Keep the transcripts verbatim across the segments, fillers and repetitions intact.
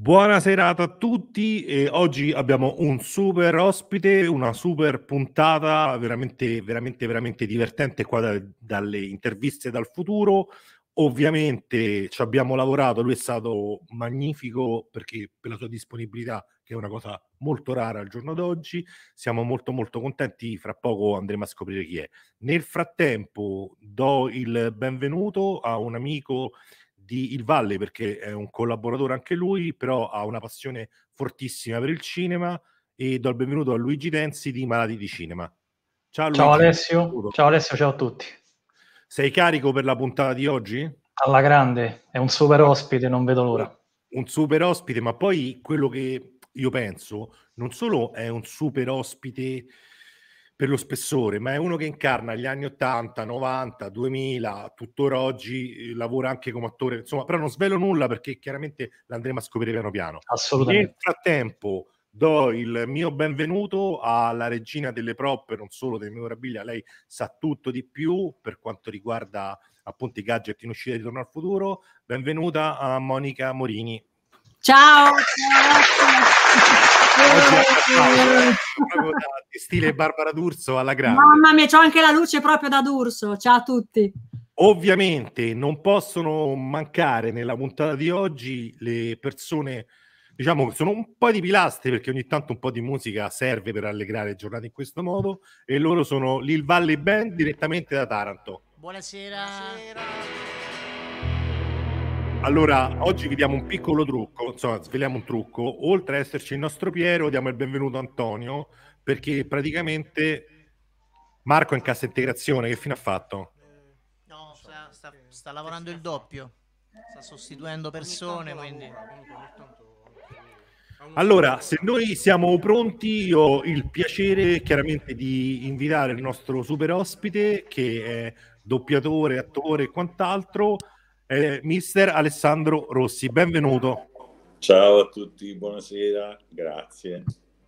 Buona serata a tutti e oggi abbiamo un super ospite, una super puntata veramente, veramente, veramente divertente qua da- dalle interviste dal futuro. Ovviamente ci abbiamo lavorato, lui è stato magnifico perché per la sua disponibilità, che è una cosa molto rara al giorno d'oggi, siamo molto molto contenti, fra poco andremo a scoprire chi è. Nel frattempo do il benvenuto a un amico di Il Valle perché è un collaboratore anche lui, però ha una passione fortissima per il cinema e do il benvenuto a Luigi Denzi di Malati di Cinema. Ciao Ciao Luigi, Alessio, ciao Alessio, ciao a tutti. sei carico per la puntata di oggi? Alla grande, è un super Guarda, ospite, non vedo l'ora. un super ospite, ma poi quello che io penso non solo è un super ospite per lo spessore, ma è uno che incarna gli anni ottanta, novanta, duemila, tuttora oggi eh, lavora anche come attore, insomma, però non svelo nulla perché chiaramente l'andremo a scoprire piano piano. Nel Assolutamente. frattempo do il mio benvenuto alla regina delle prop, non solo delle memorabilia, lei sa tutto di più per quanto riguarda appunto i gadget in uscita di Torno al Futuro. Benvenuta a Monica Morini. Ciao, Oggi è ciao. proprio da stile Barbara D'Urso alla grande. Mamma mia, c'ho anche la luce proprio da D'Urso. Ciao a tutti. Ovviamente non possono mancare nella puntata di oggi le persone, diciamo che sono un po' di pilastri perché ogni tanto un po' di musica serve per allegrare le giornate in questo modo e loro sono l'Il Valley Band direttamente da Taranto. Buonasera. Buonasera. Allora, oggi vi diamo un piccolo trucco, insomma, sveliamo un trucco. Oltre ad esserci il nostro Piero, diamo il benvenuto a Antonio, perché praticamente Marco è in cassa integrazione, che fine ha fatto? No, sta, sta, sta lavorando il doppio. Sta sostituendo persone, quindi... Allora, se noi siamo pronti, io ho il piacere chiaramente di invitare il nostro super ospite, che è doppiatore, attore e quant'altro, eh, mister Alessandro Rossi. Benvenuto. Ciao a tutti, buonasera, grazie.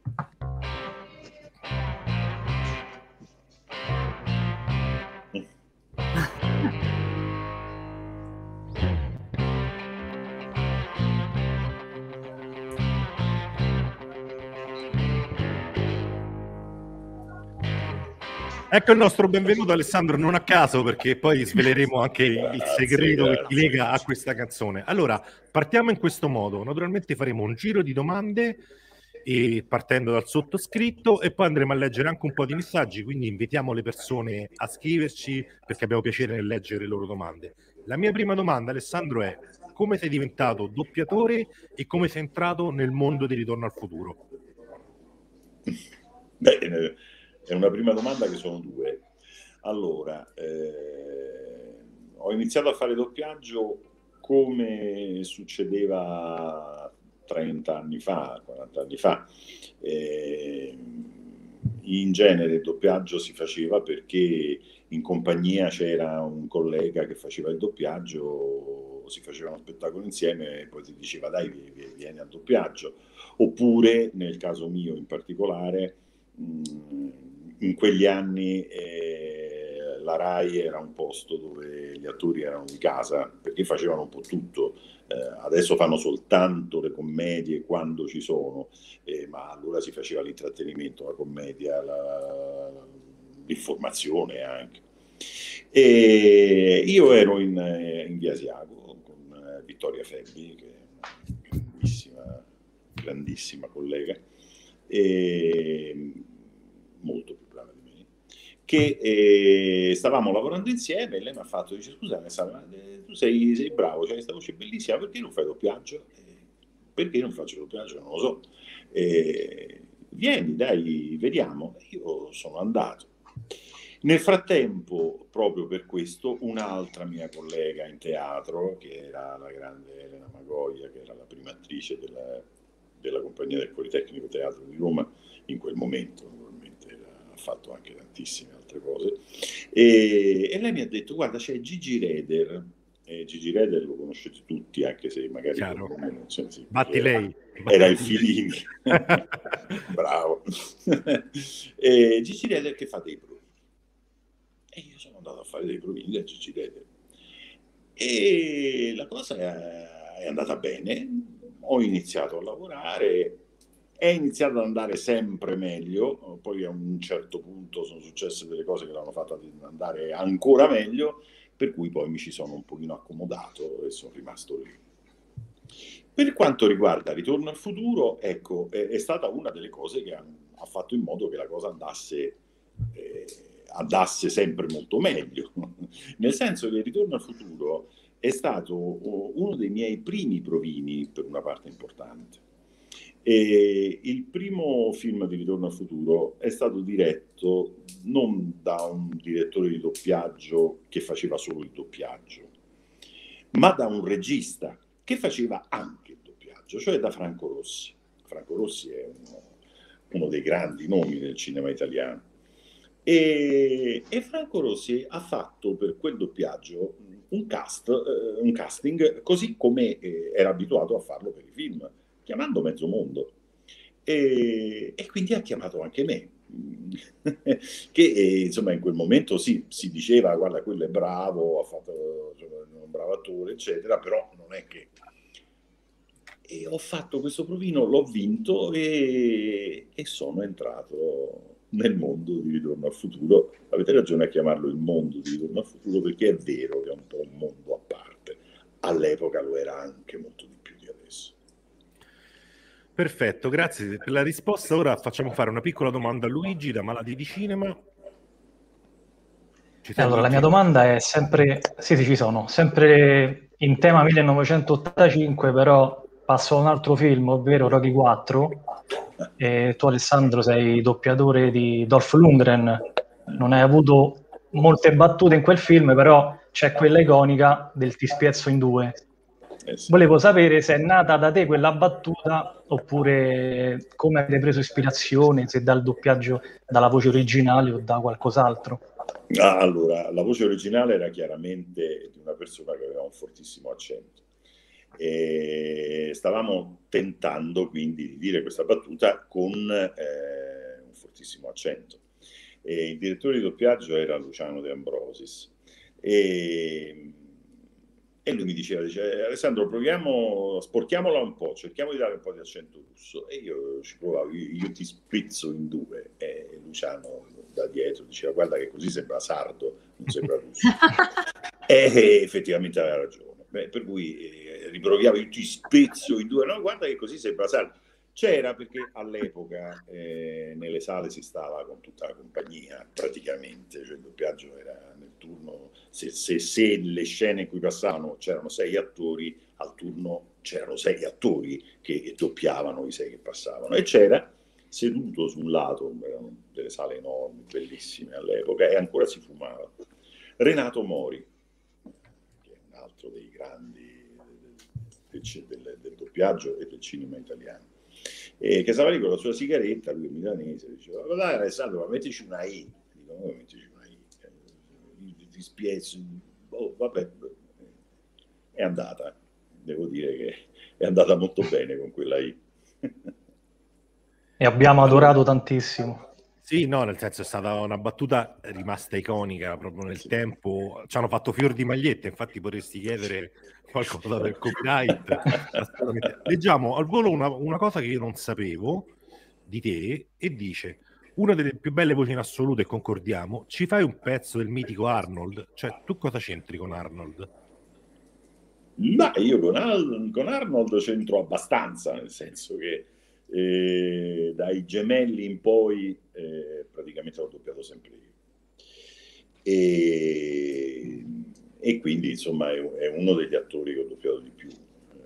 Ecco il nostro benvenuto Alessandro, non a caso perché poi sveleremo anche il Grazie, segreto che ti grazie. lega a questa canzone. Allora, partiamo in questo modo. Naturalmente faremo un giro di domande e partendo dal sottoscritto e poi andremo a leggere anche un po' di messaggi, quindi invitiamo le persone a scriverci perché abbiamo piacere nel leggere le loro domande. La mia prima domanda, Alessandro, è come sei diventato doppiatore e come sei entrato nel mondo di Ritorno al Futuro? Beh, è una prima domanda che sono due. Allora, eh, ho iniziato a fare doppiaggio come succedeva trenta anni fa, quaranta anni fa. Eh, in genere il doppiaggio si faceva perché in compagnia c'era un collega che faceva il doppiaggio, si faceva uno spettacolo insieme e poi ti diceva dai, vieni al doppiaggio. Oppure, nel caso mio in particolare, in quegli anni eh, la Rai era un posto dove gli attori erano di casa perché facevano un po' tutto. Eh, adesso fanno soltanto le commedie quando ci sono, eh, ma allora si faceva l'intrattenimento, la commedia, la, l'informazione anche. E io ero in, in Via Asiago con Vittoria Febbi, che è una grandissima, grandissima collega, e molto più brava di me, che eh, stavamo lavorando insieme e lei mi ha fatto, dice scusa Alessandra, tu sei, sei bravo, c'hai questa voce bellissima, perché non fai doppiaggio? Eh, perché non faccio doppiaggio? Non lo so. Eh, vieni, dai, vediamo. Io sono andato. Nel frattempo, proprio per questo, un'altra mia collega in teatro, che era la grande Elena Magoia, che era la prima attrice della, della compagnia del Politecnico Teatro di Roma, in quel momento, naturalmente era, ha fatto anche tantissime altre cose, e, e lei mi ha detto, guarda, c'è Gigi Reder, e Gigi Reder lo conoscete tutti, anche se magari Chiaro. per me non c'è, sì, Batti era, lei. era il Filini. Bravo. E Gigi Reder che fa dei provini. E io sono andato a fare dei provini da Gigi Reder. E la cosa è, è andata bene, ho iniziato a lavorare, è iniziato ad andare sempre meglio, poi a un certo punto sono successe delle cose che l'hanno fatta andare ancora meglio, per cui poi mi ci sono un pochino accomodato e sono rimasto lì. Per quanto riguarda Ritorno al futuro, ecco, è, è stata una delle cose che ha, ha fatto in modo che la cosa andasse, eh, andasse sempre molto meglio, nel senso che Ritorno al futuro è stato uno dei miei primi provini per una parte importante. E il primo film di Ritorno al futuro è stato diretto non da un direttore di doppiaggio che faceva solo il doppiaggio, ma da un regista che faceva anche il doppiaggio, cioè da Franco Rossi. Franco Rossi è uno, uno dei grandi nomi del cinema italiano. E, e Franco Rossi ha fatto per quel doppiaggio un, cast, eh, un casting così come eh, era abituato a farlo per i film, chiamando mezzo mondo. E, e quindi ha chiamato anche me, che eh, insomma in quel momento sì, si diceva guarda quello è bravo, ha fatto insomma, un bravo attore eccetera, però non è che... E ho fatto questo provino, l'ho vinto e, e sono entrato nel mondo di Ritorno al futuro. Avete ragione a chiamarlo il mondo di Ritorno al futuro, perché è vero che è un po' un mondo a parte. All'epoca lo era anche molto di più di adesso. Perfetto, grazie per la risposta. Ora facciamo fare una piccola domanda a Luigi da Malati di Cinema. Ci allora, la mia domanda è sempre, sì, sì, ci sono, sempre in tema millenovecentottantacinque, però passo a un altro film, ovvero Rocky quattro. E tu, Alessandro, sei doppiatore di Dolph Lundgren, non hai avuto molte battute in quel film, però c'è quella iconica del ti spiezzo in due. Eh sì. Volevo sapere se è nata da te quella battuta oppure come avete preso ispirazione, se dal doppiaggio, dalla voce originale o da qualcos'altro. Ah, allora, la voce originale era chiaramente di una persona che aveva un fortissimo accento. E stavamo tentando quindi di dire questa battuta con eh, un fortissimo accento. E il direttore di doppiaggio era Luciano De Ambrosis e, e lui mi diceva, dice, Alessandro, proviamo, sporchiamola un po', cerchiamo di dare un po' di accento russo. E io ci provavo, io, io ti sprizzo in due. E Luciano da dietro diceva, guarda che così sembra sardo, non sembra russo. E effettivamente aveva ragione. Beh, per cui eh, riproviamo, io ti spezzo in due, no, guarda che così sembra sardo. C'era perché all'epoca eh, nelle sale si stava con tutta la compagnia praticamente, cioè il doppiaggio era nel turno, se, se, se le scene in cui passavano c'erano sei attori, al turno c'erano sei attori che doppiavano i sei che passavano, e c'era seduto su un lato, erano delle sale enormi, bellissime all'epoca, e ancora si fumava, Renato Mori, che è un altro dei grandi del, del, del, del doppiaggio e del cinema italiano. E che stava lì con la sua sigaretta, lui è milanese, diceva, ma dai Alessandro, ma mettici una I. Dico, no, mettici una I. Ti, ti spiezzo. Oh, vabbè, è andata. Devo dire che è andata molto bene con quella I. E abbiamo adorato tantissimo. Sì, no, nel senso è stata una battuta rimasta iconica proprio nel Sì. tempo. Ci hanno fatto fior di magliette, infatti potresti chiedere qualcosa del copyright. Leggiamo al volo una, una cosa che io non sapevo di te, e dice: una delle più belle voci in assoluto, e concordiamo, ci fai un pezzo del mitico Arnold? Cioè, tu cosa c'entri con Arnold? Ma io con, Al- con Arnold c'entro abbastanza, nel senso che eh, dai Gemelli in poi eh, praticamente l'ho doppiato sempre io. E, e quindi insomma è, è uno degli attori che ho doppiato di più.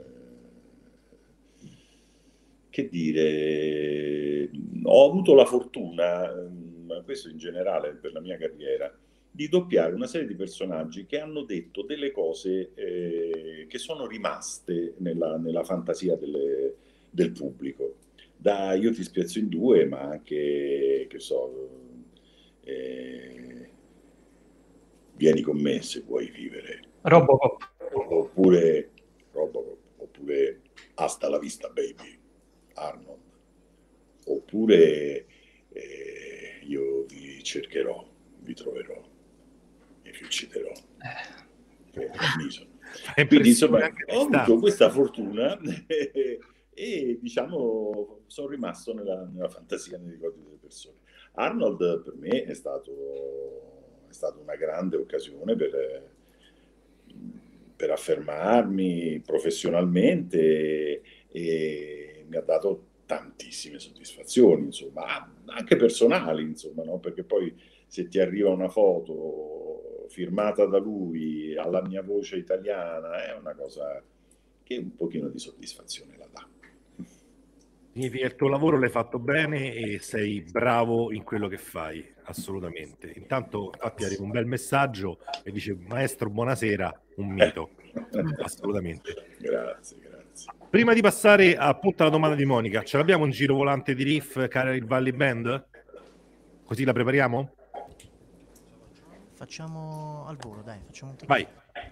Eh, che dire, ho avuto la fortuna, ma questo in generale per la mia carriera, di doppiare una serie di personaggi che hanno detto delle cose eh, che sono rimaste nella, nella fantasia delle, del pubblico. Da Io ti spiazzo in due, ma anche, che so, eh, Vieni con me se vuoi vivere. Robocop. Oppure Robocop, oppure Hasta la vista baby, Arnold. Oppure eh, io vi cercherò, vi troverò e vi ucciderò. Eh, Quindi insomma ho avuto questa fortuna e, e diciamo sono rimasto nella, nella fantasia, nei ricordi delle persone. Arnold per me è stato, è stata una grande occasione per, per affermarmi professionalmente e, e mi ha dato tantissime soddisfazioni, insomma, anche personali, insomma, no? Perché poi se ti arriva una foto firmata da lui alla mia voce italiana è una cosa che un pochino di soddisfazione la dà. Significa che il tuo lavoro l'hai fatto bene e sei bravo in quello che fai, assolutamente. Intanto infatti arriva un bel messaggio e dice: maestro, buonasera, un mito. Assolutamente. Grazie, grazie. Prima di passare appunto alla domanda di Monica, ce l'abbiamo un giro volante di riff, cara il Valley Band? Così la prepariamo? Facciamo al volo, dai, facciamo un tic. Vai.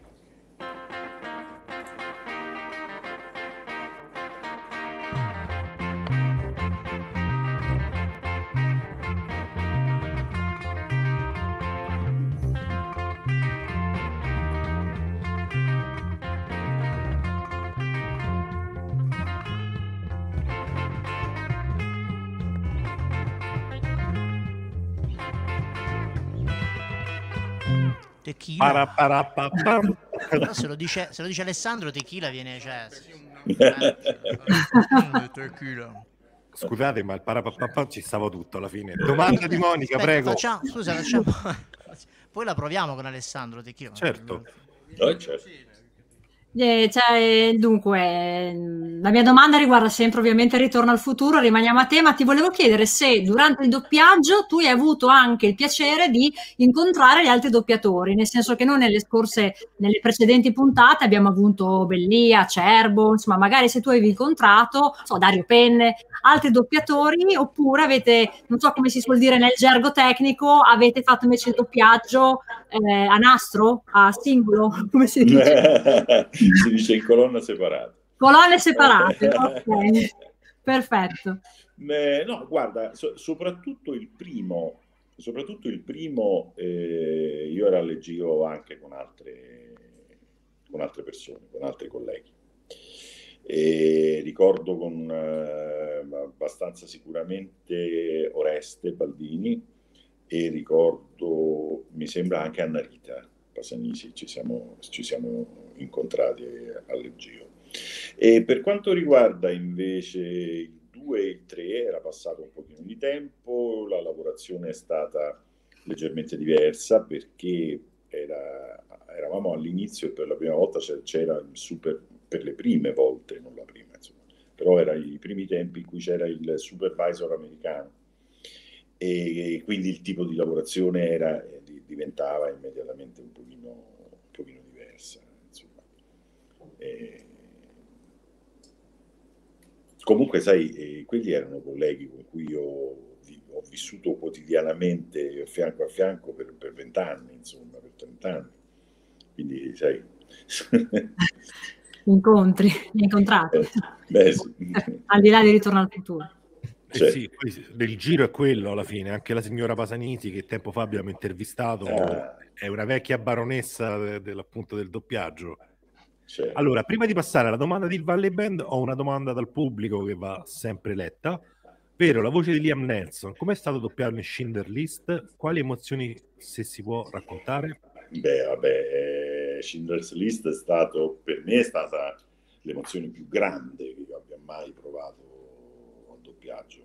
Tequila. Para, para, pa, pam. Però se lo dice, se lo dice Alessandro, tequila viene, cioè, eh, tequila. Scusate, ma il parapapapam ci stava tutto alla fine. Domanda di Monica, Aspetta, prego. Facciamo, scusa, facciamo. Poi la proviamo con Alessandro tequila. Certo. Oh, certo. Eh, cioè, dunque, la mia domanda riguarda sempre ovviamente il Ritorno al futuro, rimaniamo a tema. Ti volevo chiedere se durante il doppiaggio tu hai avuto anche il piacere di incontrare gli altri doppiatori, nel senso che noi nelle scorse, nelle precedenti puntate abbiamo avuto Bellia, Cerbo, insomma, magari se tu avevi incontrato, so, Dario Penne, altri doppiatori, oppure avete, non so come si suol dire nel gergo tecnico, avete fatto invece il doppiaggio eh, a nastro, a singolo, come si dice? Si dice in colonna separata. Colonne separate, ok, perfetto. Eh, no, guarda, so, soprattutto il primo, soprattutto il primo, eh, io ero al giro anche con altre, con altre persone, con altri colleghi. E ricordo con eh, abbastanza sicuramente Oreste Baldini e ricordo, mi sembra anche Anna Rita Pasanisi, ci siamo, ci siamo incontrati al giro. E per quanto riguarda invece il due e il tre era passato un pochino di tempo, la lavorazione è stata leggermente diversa perché era, eravamo all'inizio e per la prima volta c'era il super, per le prime volte, non la prima insomma, però era i primi tempi in cui c'era il supervisor americano e quindi il tipo di lavorazione era, diventava immediatamente un pochino, un pochino diversa insomma. E comunque sai, eh, quelli erano colleghi con cui io ho vissuto quotidianamente fianco a fianco per vent'anni, insomma, per trent'anni. Quindi, sai... Incontri, incontrati. Eh, beh, sì. Al di là di Ritorno al futuro. Eh cioè. Sì, il giro è quello alla fine. Anche la signora Pasanisi, che tempo fa abbiamo intervistato, ah. è una vecchia baronessa de, de, appunto del doppiaggio. Certo. Allora, prima di passare alla domanda di Valley Band, ho una domanda dal pubblico che va sempre letta. Vero, la voce di Liam Neeson, com'è stato doppiarlo in Schindler's List? Quali emozioni, se si può raccontare? Beh, vabbè, Schindler's List è stato, per me è stata l'emozione più grande che io abbia mai provato al doppiaggio.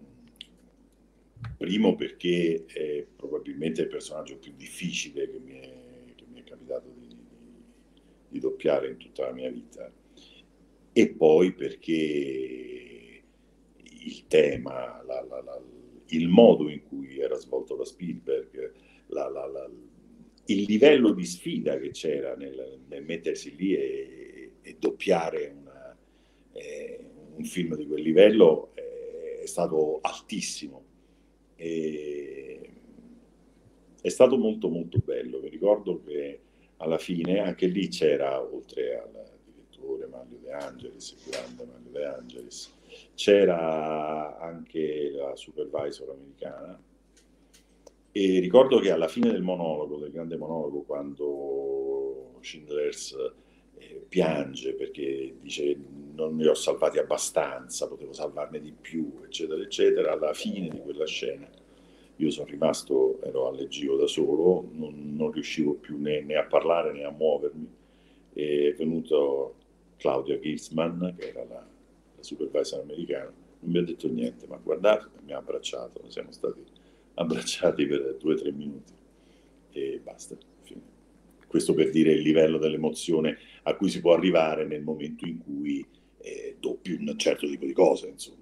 Primo perché è probabilmente il personaggio più difficile che mi è, che mi è capitato di di doppiare in tutta la mia vita, e poi perché il tema, la, la, la, il modo in cui era svolto da Spielberg, la, la, la, il livello di sfida che c'era nel, nel mettersi lì e, e doppiare una, eh, un film di quel livello eh, è stato altissimo. E, è stato molto molto bello. Mi ricordo che alla fine anche lì c'era, oltre al direttore Mario De Angelis, il grande Mario De Angelis, c'era anche la supervisor americana, e ricordo che alla fine del monologo, del grande monologo, quando Schindler's piange perché dice non ne ho salvati abbastanza, potevo salvarne di più, eccetera, eccetera. Alla fine di quella scena io sono rimasto, ero al leggio da solo, non, non riuscivo più né, né a parlare né a muovermi. È venuto Claudia Gilsman, che era la, la supervisor americana, non mi ha detto niente, ma guardate, mi ha abbracciato, siamo stati abbracciati per due o tre minuti e basta. Fine. Questo per dire il livello dell'emozione a cui si può arrivare nel momento in cui eh, doppi un certo tipo di cose, insomma.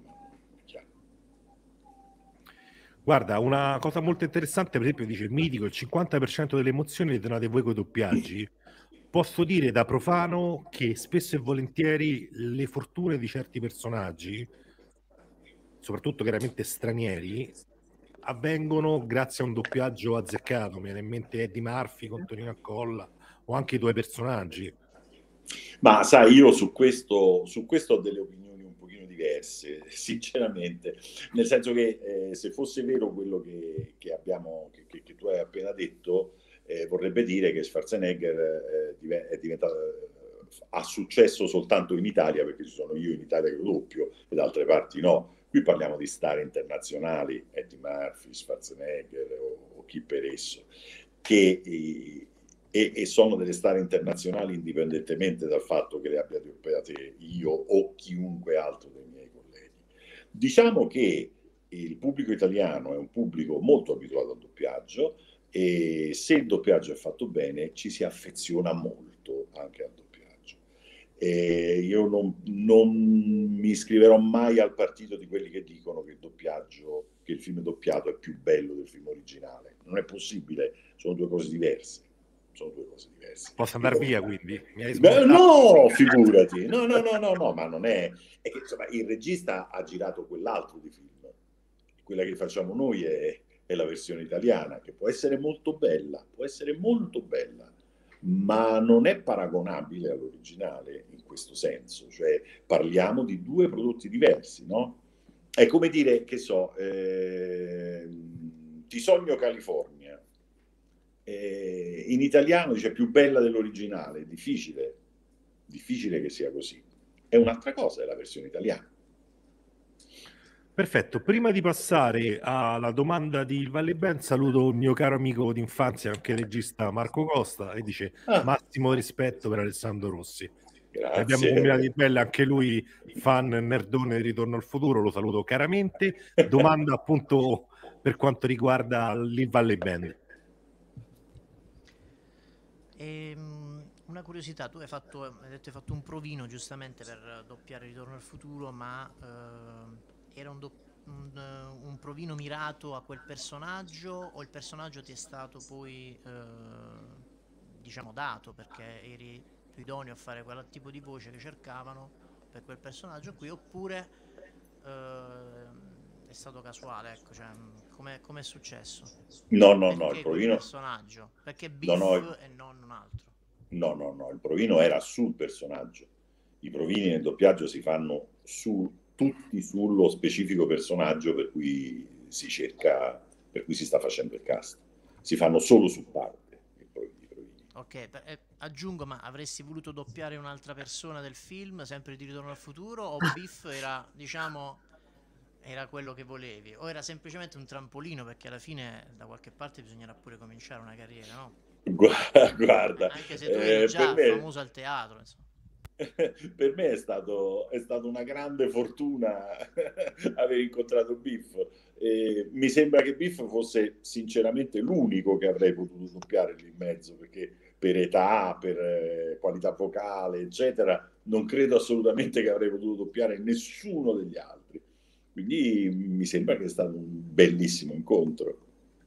Guarda, una cosa molto interessante, per esempio, dice mitico, il cinquanta per cento delle emozioni le donate voi con i doppiaggi. Posso dire da profano che spesso e volentieri le fortune di certi personaggi, soprattutto chiaramente stranieri, avvengono grazie a un doppiaggio azzeccato. Mi viene in mente Eddie Murphy con Tonino Accolla o anche i tuoi personaggi. Ma sai, io su questo, su questo ho delle opinioni un pochino diverse, sinceramente, nel senso che eh, se fosse vero quello che, che abbiamo, che, che, che tu hai appena detto, eh, vorrebbe dire che Schwarzenegger eh, div- è diventato eh, ha successo soltanto in Italia, perché ci sono io in Italia che lo doppio e da altre parti no. Qui parliamo di star internazionali, Eddie Murphy, Schwarzenegger o, o chi per esso, che eh, e, e sono delle star internazionali indipendentemente dal fatto che le abbia doppiate io o chiunque altro dei miei colleghi. Diciamo che il pubblico italiano è un pubblico molto abituato al doppiaggio e se il doppiaggio è fatto bene ci si affeziona molto anche al doppiaggio. E io non, non mi iscriverò mai al partito di quelli che dicono che il doppiaggio, che il film doppiato è più bello del film originale. Non è possibile, sono due cose diverse. Sono due cose diverse. Posso andare io... via quindi? Mi hai Beh, no, figurati. No, no, no, no, no, ma non è... è che, insomma, il regista ha girato quell'altro di film. Quella che facciamo noi è, è la versione italiana, che può essere molto bella, può essere molto bella, ma non è paragonabile all'originale in questo senso. Cioè, parliamo di due prodotti diversi, no? È come dire, che so, eh, Ti sogno California. Eh, in italiano dice più bella dell'originale, è difficile, difficile che sia così. È un'altra cosa, è la versione italiana. Perfetto, prima di passare alla domanda di Valle Ben, saluto il mio caro amico d'infanzia, anche regista Marco Costa, e dice ah. massimo rispetto per Alessandro Rossi. Grazie. Abbiamo combinato di belle, anche lui fan nerdone di Ritorno al Futuro, lo saluto caramente. Domanda appunto per quanto riguarda il Valle Band. E, una curiosità, tu hai fatto, hai detto, hai fatto un provino giustamente per doppiare Ritorno al Futuro, ma eh, era un, do, un, un provino mirato a quel personaggio o il personaggio ti è stato poi eh, diciamo dato perché eri più idoneo a fare quel tipo di voce che cercavano per quel personaggio qui, oppure eh, è stato casuale, ecco, cioè come è successo? No, no, perché no, il provino personaggio, perché Biff no, no, e non un altro. No, no, no, il provino era sul personaggio. I provini nel doppiaggio si fanno su tutti sullo specifico personaggio per cui si cerca, per cui si sta facendo il cast. Si fanno solo su parte i provini. Ok, eh, aggiungo, ma avresti voluto doppiare un'altra persona del film, sempre di Ritorno al Futuro, o Biff era, diciamo, era quello che volevi, o era semplicemente un trampolino, perché alla fine da qualche parte bisognerà pure cominciare una carriera, no? Guarda, anche se tu eri già eh, famoso al teatro, insomma. Per me è stato, è stata una grande fortuna aver incontrato Biff. E mi sembra che Biff fosse sinceramente l'unico che avrei potuto doppiare lì in mezzo, perché per età, per eh, qualità vocale, eccetera, non credo assolutamente che avrei potuto doppiare nessuno degli altri. Quindi mi sembra che è stato un bellissimo incontro.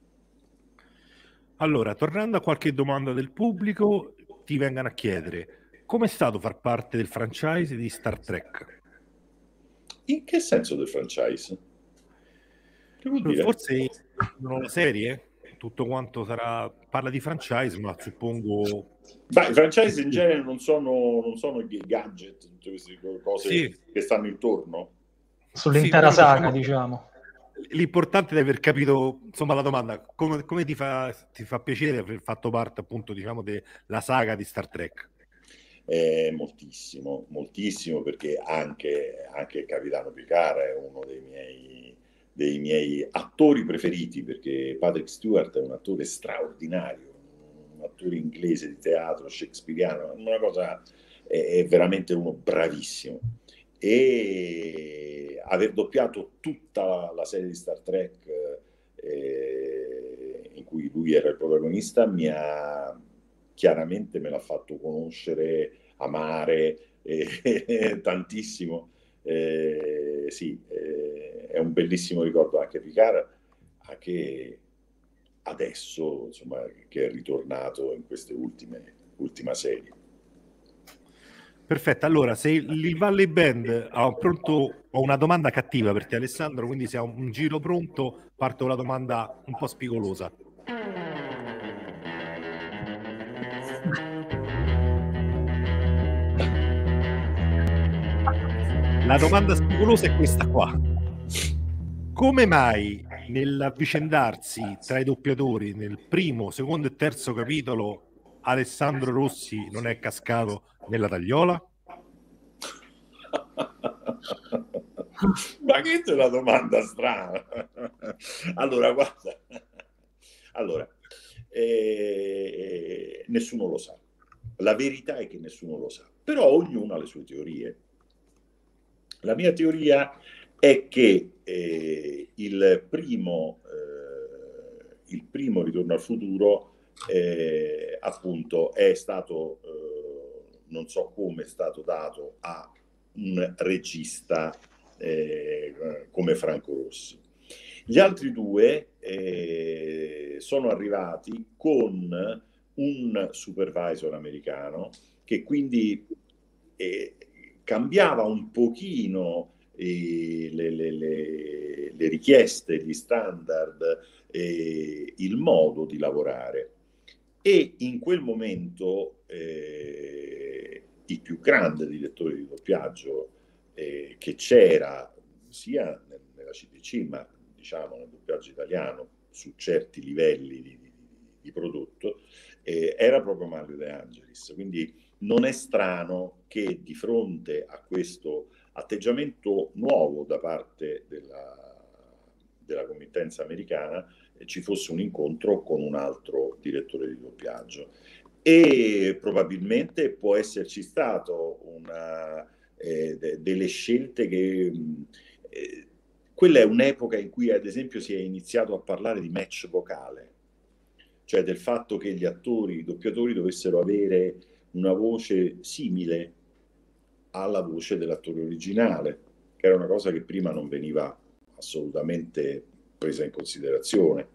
Allora, tornando a qualche domanda del pubblico, ti vengano a chiedere come è stato far parte del franchise di Star Trek? In che senso del franchise? Che vuol dire? Forse una serie, tutto quanto sarà, parla di franchise, ma suppongo... Beh, i franchise in genere non sono, non sono i gadget, tutte queste cose sì. che stanno intorno. Sull'intera sì, saga, diciamo. L'importante è aver capito, insomma, la domanda, come, come ti fa, ti fa piacere aver fatto parte, appunto, diciamo, della saga di Star Trek? Eh, moltissimo, moltissimo, perché anche, anche il Capitano Picard è uno dei miei, dei miei attori preferiti, perché Patrick Stewart è un attore straordinario, un attore inglese di teatro, shakespeariano, una cosa, è, è veramente uno bravissimo. E aver doppiato tutta la, la serie di Star Trek eh, in cui lui era il protagonista mi ha chiaramente me l'ha fatto conoscere, amare eh, tantissimo. Eh, sì, eh, è un bellissimo ricordo anche Picard, anche adesso, insomma, che è ritornato in queste ultime ultima serie. Perfetto, allora se il Valley Band ha pronto, ho una domanda cattiva per te Alessandro, quindi se ha un giro pronto parto con la domanda un po' spigolosa. La domanda spigolosa è questa qua: come mai nell'avvicendarsi tra i doppiatori nel primo, secondo e terzo capitolo Alessandro Rossi non è cascato nella tagliola? Ma che è una domanda strana. Allora, guarda, allora, eh, nessuno lo sa. La verità è che nessuno lo sa, però ognuno ha le sue teorie. La mia teoria è che eh, il primo eh, il primo Ritorno al futuro eh, appunto è stato eh, non so come è stato dato a un regista eh, come Franco Rossi. Gli altri due eh, sono arrivati con un supervisor americano che quindi eh, cambiava un pochino eh, le, le, le, le richieste, gli standard, eh, il modo di lavorare. E in quel momento eh, il più grande direttore di doppiaggio eh, che c'era sia nella C D C ma diciamo nel doppiaggio italiano su certi livelli di, di, di prodotto eh, era proprio Mario De Angelis. Quindi non è strano che di fronte a questo atteggiamento nuovo da parte della, della committenza americana eh, ci fosse un incontro con un altro direttore di doppiaggio. E probabilmente può esserci stato una, eh, de, delle scelte che... Eh, quella è un'epoca in cui ad esempio si è iniziato a parlare di match vocale, cioè del fatto che gli attori, i doppiatori dovessero avere una voce simile alla voce dell'attore originale, che era una cosa che prima non veniva assolutamente presa in considerazione.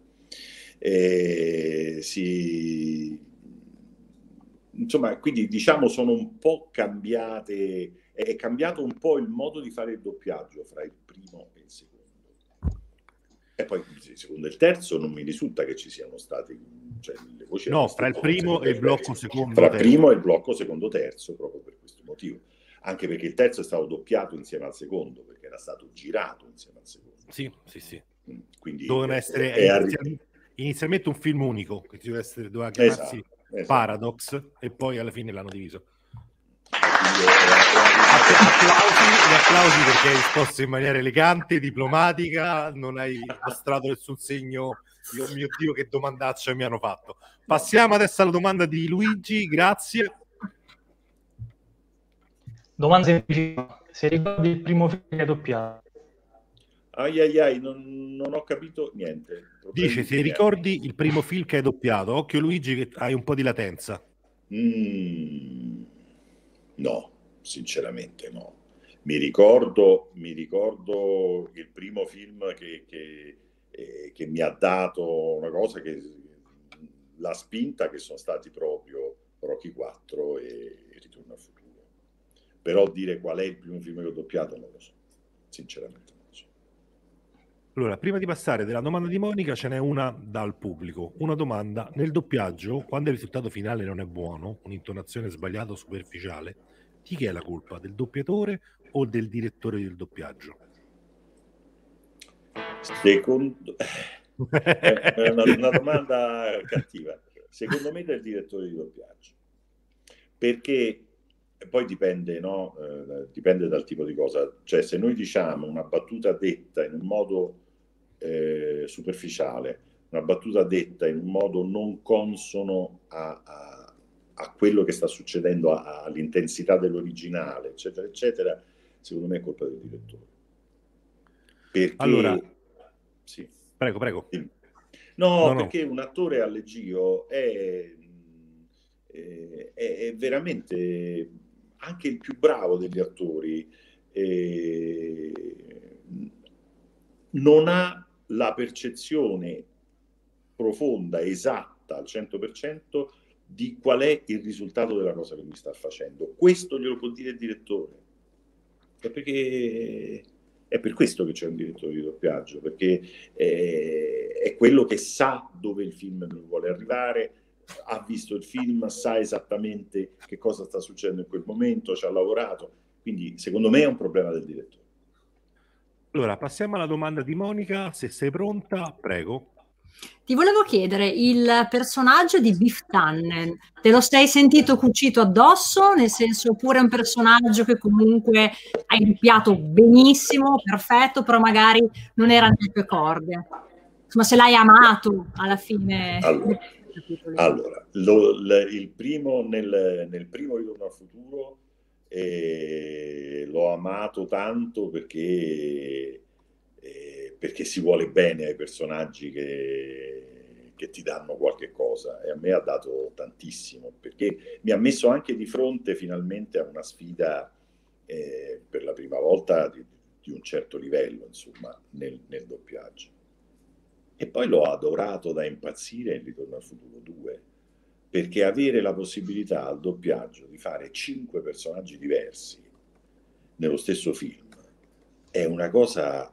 E si... Insomma, quindi diciamo sono un po' cambiate, è cambiato un po' il modo di fare il doppiaggio fra il primo e il secondo. E poi il secondo e il terzo non mi risulta che ci siano stati, cioè, le voci no, fra il primo e il blocco secondo fra il terzo. primo e il blocco secondo terzo, proprio per questo motivo. Anche perché il terzo è stato doppiato insieme al secondo, perché era stato girato insieme al secondo. Sì, sì, sì. Quindi doveva essere è inizialmente, inizialmente un film unico, che doveva, essere, doveva chiamarsi esatto, esatto. Paradox, e poi alla fine l'hanno diviso. Applausi, applausi perché hai risposto in maniera elegante, diplomatica, non hai mostrato nessun segno di oh mio Dio che domandaccia mi hanno fatto. Passiamo adesso alla domanda di Luigi, grazie. Domanda semplice, se ricordi il primo film che hai doppiato? Ai ai ai, non, non ho capito niente. Dice, se ricordi il primo film che hai doppiato, occhio Luigi che hai un po' di latenza. Mm, no, sinceramente no. Mi ricordo, mi ricordo il primo film che, che, eh, che mi ha dato una cosa che la spinta, che sono stati proprio Rocky quattro e Ritorno al futuro. Però dire qual è il primo film che ho doppiato non lo so, sinceramente non lo so. Allora, prima di passare della domanda di Monica, ce n'è una dal pubblico. Una domanda: nel doppiaggio, quando il risultato finale non è buono, un'intonazione sbagliata o superficiale, di chi è la colpa? Del doppiatore o del direttore del doppiaggio? Secondo... è una, una domanda cattiva. Secondo me del direttore di doppiaggio. Perché e poi dipende, no? Eh, dipende dal tipo di cosa. Cioè, se noi diciamo una battuta detta in un modo eh, superficiale, una battuta detta in un modo non consono a, a, a quello che sta succedendo, a, all'intensità dell'originale, eccetera, eccetera, secondo me è colpa del direttore. Perché... Allora, sì. prego, prego. No, no, perché no. un attore a leggio è, è, è veramente anche il più bravo degli attori. Eh, non ha la percezione profonda, esatta al cento per cento di qual è il risultato della cosa che lui sta facendo. Questo glielo può dire il direttore. È perché è per questo che c'è un direttore di doppiaggio, perché è, è quello che sa dove il film vuole arrivare, ha visto il film, sa esattamente che cosa sta succedendo in quel momento, ci ha lavorato. Quindi secondo me è un problema del direttore. Allora, passiamo alla domanda di Monica, se sei pronta, prego. Ti volevo chiedere, il personaggio di Biff Tannen, te lo sei sentito cucito addosso? Nel senso, oppure è un personaggio che comunque hai doppiato benissimo, perfetto, però magari non era nelle tue corde? Insomma, se l'hai amato alla fine. Allora, allora lo, l, il primo nel, nel primo Ritorno al futuro eh, l'ho amato tanto perché... perché si vuole bene ai personaggi che, che ti danno qualche cosa, e a me ha dato tantissimo, perché mi ha messo anche di fronte finalmente a una sfida eh, per la prima volta di, di un certo livello, insomma, nel, nel doppiaggio. E poi l'ho adorato da impazzire in Ritorno al futuro due, perché avere la possibilità al doppiaggio di fare cinque personaggi diversi nello stesso film è una cosa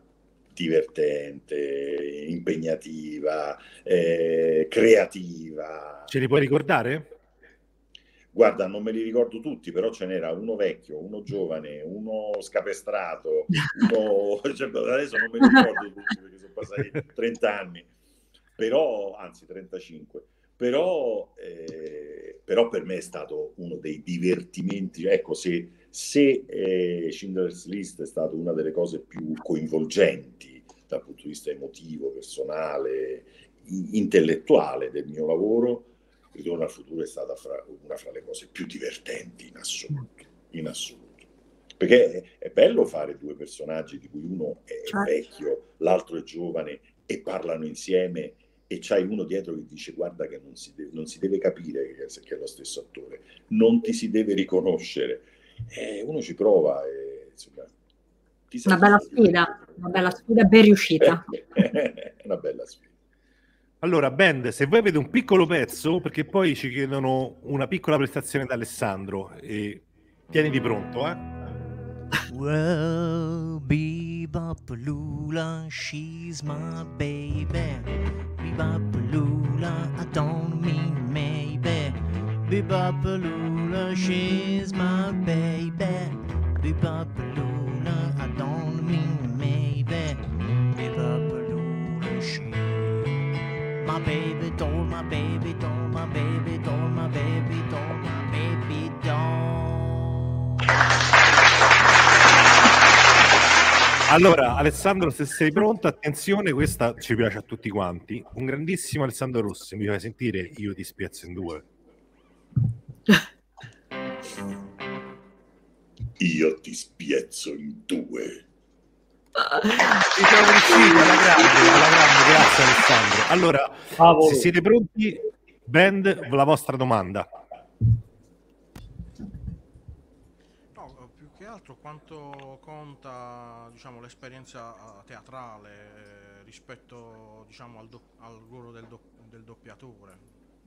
divertente, impegnativa, eh, creativa. Ce li puoi ricordare? Guarda, non me li ricordo tutti, però ce n'era uno vecchio, uno giovane, uno scapestrato, uno... cioè, adesso non me li ricordo tutti perché sono passati trenta anni, però, anzi trentacinque, però, eh, però per me è stato uno dei divertimenti. Ecco, se, se eh, Schindler's List è stata una delle cose più coinvolgenti dal punto di vista emotivo, personale, intellettuale del mio lavoro, Ritorno al futuro è stata fra, una fra le cose più divertenti in assoluto, in assoluto. Perché è, è bello fare due personaggi di cui uno è vecchio, l'altro è giovane, e parlano insieme, e c'hai uno dietro che dice guarda che non si deve, non si deve capire che, che è lo stesso attore, non ti si deve riconoscere. Eh, uno ci prova e insomma, ti una bella sfida, una bella sfida ben riuscita. Una bella sfida. Allora, band, se voi avete un piccolo pezzo, perché poi ci chiedono una piccola prestazione da Alessandro, e tieniti pronto, eh? Well, Bebopalula, she's my baby. Bebopalula, I don't mean maybe. Bebopalula, she's my baby. Bebopalula, I don't mean maybe. Bebopalula, she my baby doll, my baby doll, my baby doll, my baby doll, my baby doll. Allora, Alessandro, se sei pronto, attenzione, questa ci piace a tutti quanti. Un grandissimo Alessandro Rossi, mi fai sentire Io ti spiazzo in due. Io ti spiezzo in due. Ci siamo riusciti alla grande, alla grande, grazie Alessandro. Allora, ah, se siete pronti, band, la vostra domanda. No, più che altro quanto conta, diciamo, l'esperienza teatrale eh, rispetto, diciamo, al, do, al ruolo del, do, del doppiatore?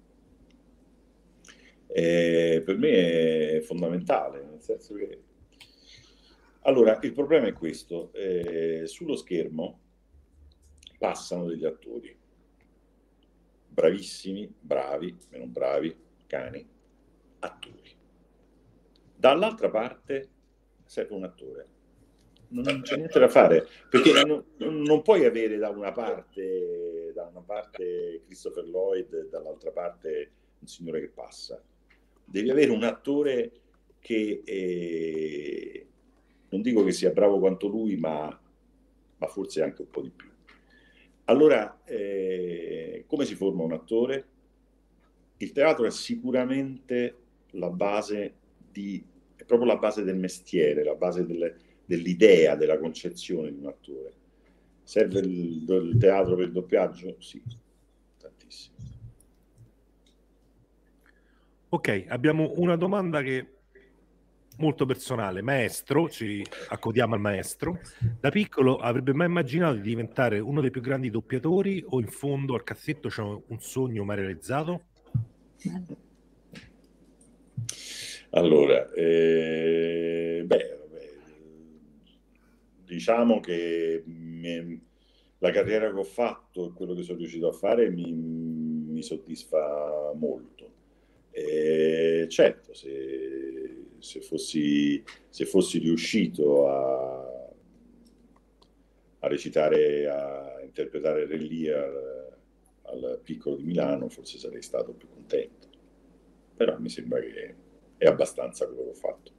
Eh, per me è fondamentale, nel senso che allora, il problema è questo, eh, sullo schermo passano degli attori, bravissimi, bravi, meno bravi, cani, attori. Dall'altra parte serve un attore, non c'è niente da fare, perché non, non puoi avere da una parte, da una parte Christopher Lloyd, dall'altra parte un signore che passa. Devi avere un attore che eh, non dico che sia bravo quanto lui, ma, ma forse anche un po' di più. Allora, eh, come si forma un attore? Il teatro è sicuramente la base di, è proprio la base del mestiere, la base delle, dell'idea, della concezione di un attore. Serve il, il teatro per il doppiaggio? Sì, tantissimo. Ok, abbiamo una domanda che è molto personale. Maestro, ci accodiamo al maestro. Da piccolo avrebbe mai immaginato di diventare uno dei più grandi doppiatori o in fondo al cassetto c'è un sogno mai realizzato? Allora, eh, beh, beh, diciamo che mi, la carriera che ho fatto e quello che sono riuscito a fare mi, mi soddisfa molto. E certo, se, se, fossi, se fossi riuscito a, a recitare, a interpretare Re Lear al Piccolo di Milano, forse sarei stato più contento. Però mi sembra che è abbastanza quello che ho fatto.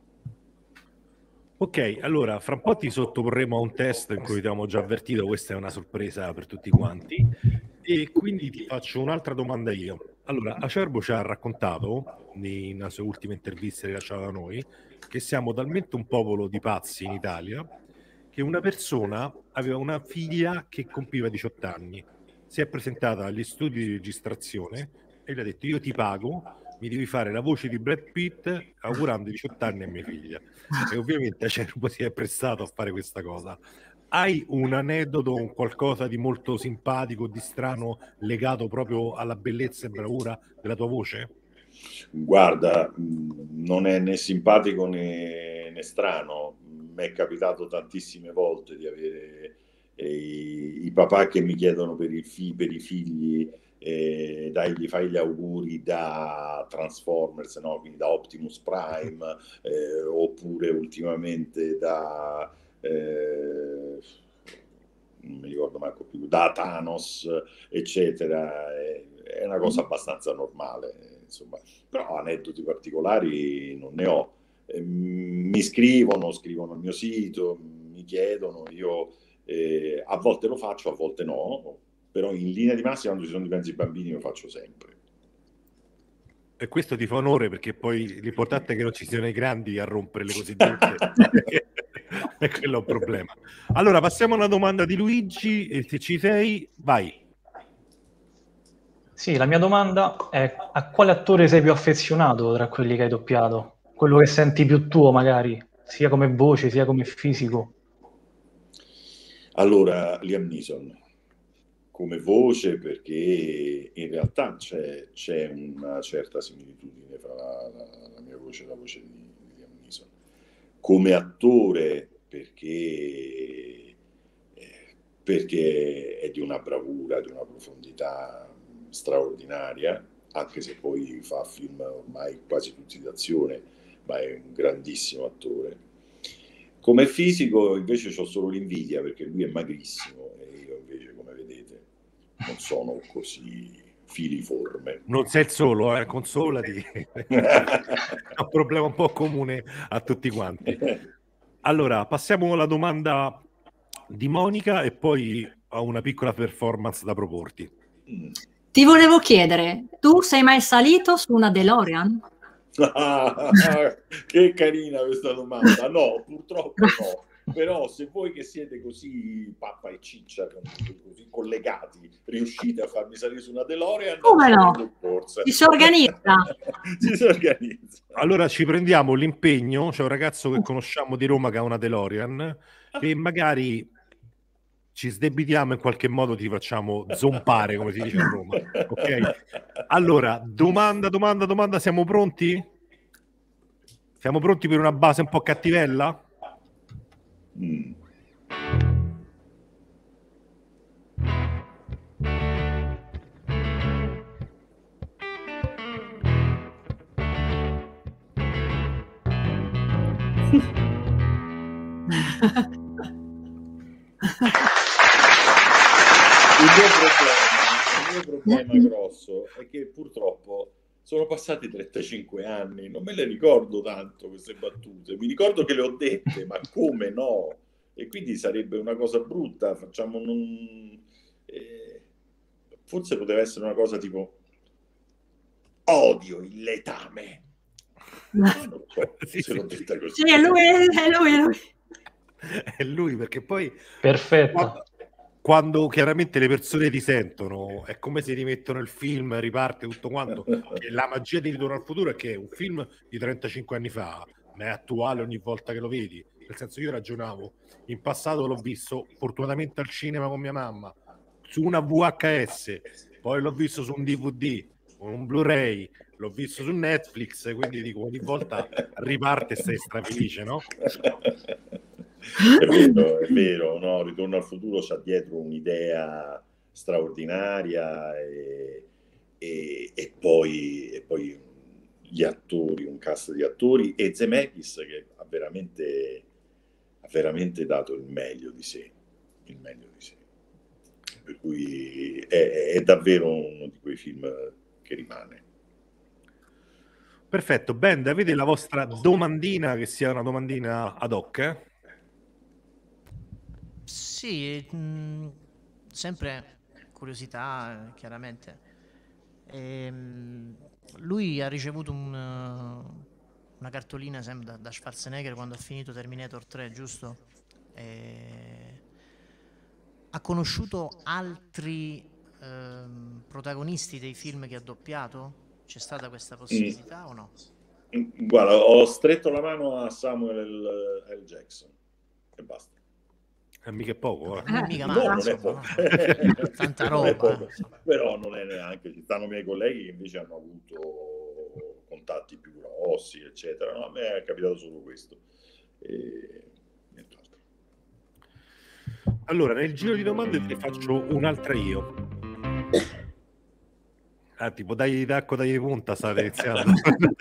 Ok, allora fra un po' ti sottoporremo a un test in cui ti abbiamo già avvertito, questa è una sorpresa per tutti quanti, e quindi ti faccio un'altra domanda io. Allora, Acerbo ci ha raccontato, nelle sue ultime interviste rilasciate da noi, che siamo talmente un popolo di pazzi in Italia che una persona aveva una figlia che compiva diciotto anni, si è presentata agli studi di registrazione e gli ha detto: io ti pago, mi devi fare la voce di Brad Pitt augurando diciotto anni a mia figlia. E ovviamente Acerbo si è prestato a fare questa cosa. Hai un aneddoto, un qualcosa di molto simpatico, di strano, legato proprio alla bellezza e bravura della tua voce? Guarda, non è né simpatico né, né strano. Mi è capitato tantissime volte di avere eh, i, i papà che mi chiedono per, il fi, per i figli, eh, dai, gli fai gli auguri da Transformers, no? Quindi da Optimus Prime, eh, oppure ultimamente da... Eh, non mi ricordo manco più, da Thanos, eccetera. È, è una cosa abbastanza normale, insomma. Però aneddoti particolari non ne ho. Eh, mi scrivono, scrivono al mio sito, mi chiedono, io eh, a volte lo faccio, a volte no, però in linea di massima quando ci sono di mezzo i bambini lo faccio sempre. E questo ti fa onore, perché poi l'importante è che non ci siano i grandi a rompere le cosiddette. E quello è un problema. Allora passiamo a una domanda di Luigi, e se ci sei, vai. Sì, la mia domanda è: a quale attore sei più affezionato tra quelli che hai doppiato? Quello che senti più tuo, magari, sia come voce, sia come fisico? Allora, Liam Neeson, come voce, perché in realtà c'è, c'è una certa similitudine fra la, la, la mia voce e la voce di, di Liam Neeson. Come attore, perché, eh, perché è di una bravura, di una profondità straordinaria, anche se poi fa film ormai quasi tutti d'azione, ma è un grandissimo attore. Come fisico invece ho solo l'invidia, perché lui è magrissimo e io invece, come vedete, non sono così filiforme. Non sei il solo, eh? Consolati. È un problema un po' comune a tutti quanti. Allora, passiamo alla domanda di Monica e poi a una piccola performance da proporti. Ti volevo chiedere, tu sei mai salito su una DeLorean? Che carina questa domanda. No, purtroppo no. Però se voi che siete così pappa e ciccia, così collegati, riuscite a farmi salire su una DeLorean, come no? Ci si organizza. Ci si organizza. Allora ci prendiamo l'impegno, c'è un ragazzo che conosciamo di Roma che ha una DeLorean e magari ci sdebitiamo, in qualche modo ti facciamo zompare, come si dice a Roma. Ok? Allora, domanda, domanda, domanda, siamo pronti? Siamo pronti per una base un po' cattivella? Mm. Il mio problema, il mio problema grosso è che purtroppo sono passati trentacinque anni, non me le ricordo tanto queste battute, mi ricordo che le ho dette, ma come no? E quindi sarebbe una cosa brutta, facciamo un... Eh, forse poteva essere una cosa tipo odio il letame. Non so Sì, se sì. l'ho detta così. Sì, è lui, è lui, è lui. È lui, perché poi Perfetto. quando, quando chiaramente le persone ti sentono, è come se rimettono il film, riparte tutto quanto. E la magia di Ritorno al futuro è che è un film di trentacinque anni fa, ma è attuale ogni volta che lo vedi. Nel senso, io ragionavo, in passato l'ho visto fortunatamente al cinema con mia mamma, su una V H S, poi l'ho visto su un D V D, con un Blu-ray, l'ho visto su Netflix, quindi dico, ogni volta riparte e sei strafelice, no? È vero, è vero, no? Ritorno al futuro c'ha dietro un'idea straordinaria e, e, e, poi, e poi gli attori, un cast di attori e Zemeckis che ha veramente, ha veramente dato il meglio di sé, il meglio di sé. Per cui è, è davvero uno di quei film che rimane. Perfetto, band, avete la vostra domandina, che sia una domandina ad hoc? Eh? Sì, mh, sempre curiosità, chiaramente. Ehm, lui ha ricevuto un, uh, una cartolina sempre da, da Schwarzenegger quando ha finito Terminator tre, giusto? E... ha conosciuto altri ehm, protagonisti dei film che ha doppiato? C'è stata questa possibilità mm. o no? Guarda, ho stretto la mano a Samuel L. L. Jackson e basta. È mica poco, eh. Non è mica No, male, non è insomma, poco. no? Tanta Non è roba. poco. Però non è neanche, ci stanno miei colleghi che invece hanno avuto contatti più grossi, eccetera. No, a me è capitato solo questo. E... nient'altro. Allora, nel giro di domande ti faccio un'altra io. Ah, tipo, dai tacco, dai punta, state iniziando.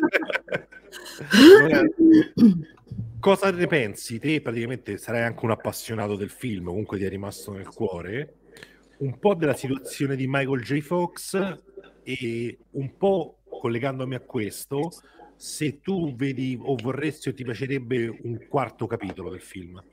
Cosa ne pensi? Te praticamente sarai anche un appassionato del film, comunque ti è rimasto nel cuore, un po' della situazione di Michael J. Fox e un po' collegandomi a questo, se tu vedi o vorresti o ti piacerebbe un quarto capitolo del film.